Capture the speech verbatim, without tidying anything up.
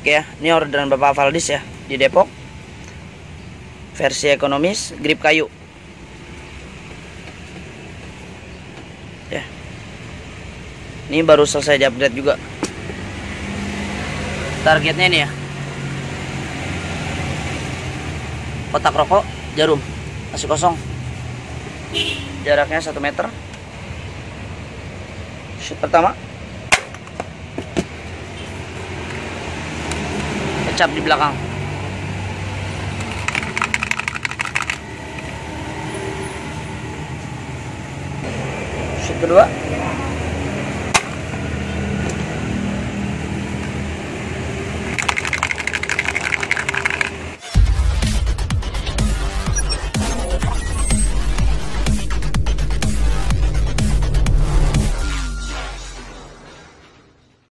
Oke ya, ini orderan Bapak Valdis ya di Depok. Versi ekonomis, grip kayu. Ya. Ini baru selesai di upgrade juga. Targetnya ini ya. Kotak rokok, jarum, masih kosong. Jaraknya satu meter. Shoot pertama. Kecap di belakang. Shoot kedua.